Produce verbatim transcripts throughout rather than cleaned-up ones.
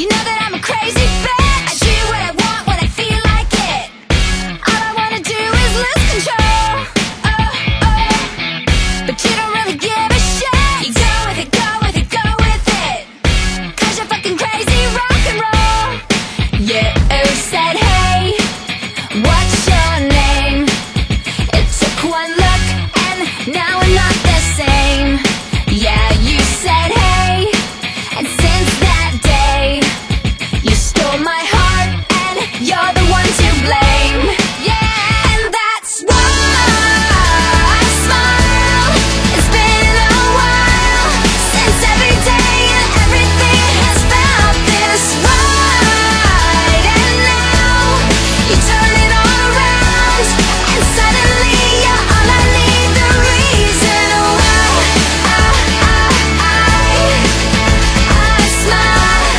You know that I'm a crazy bitch. I do what I want when I feel like it. All I wanna do is lose control. Oh, oh. But you don't really give a shit. You go with it, go with it, go with it. Cause you're fucking crazy rock and roll. You said, hey, what's your name? It took one look and now we're not the same. Yeah, you said, hey, and since that day you stole my heart and you're the one to blame. Yeah, and that's why I smile. It's been a while since every day and everything has felt this right. And now you turn it all around and suddenly you're all I need. The reason why I, I, I, I smile.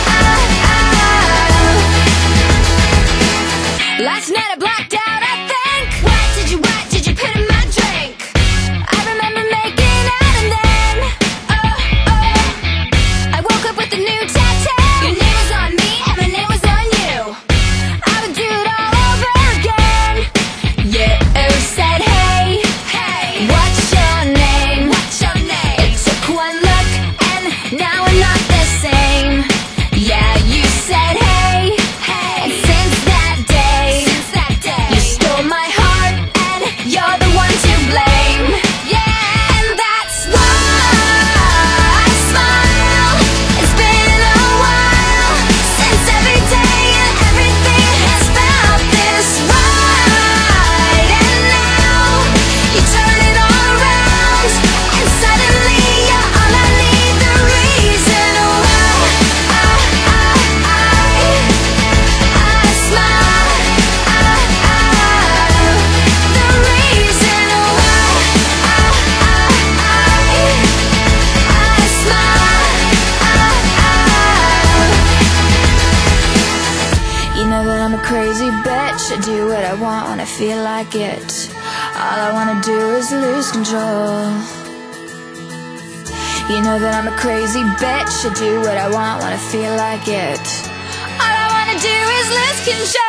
Last night I blacked out, I think. What did you, what did you put in my drink? I remember making out and then, oh, oh, I woke up with a new tattoo. Your name was on me and my name was on you. I would do it all over again. You said, hey, hey, what's your name? What's your name? It took one look and now we're not the same. Yeah, you said, hey, hey, and since that day, since that day, you stole my heart and you're the one to blame. Yeah, and that's why I smile. It's been a while since every day and everything has felt this right. And now you turn it all around and suddenly you're all I need. The reason why I, I, I, I smile. I, I, the reason why I, I, I, I smile. You know that I'm a crazy bitch. I do what I want when I feel like it. All I wanna do is lose control. You know that I'm a crazy bitch. I do what I want when I feel like it. All I wanna do is lose control.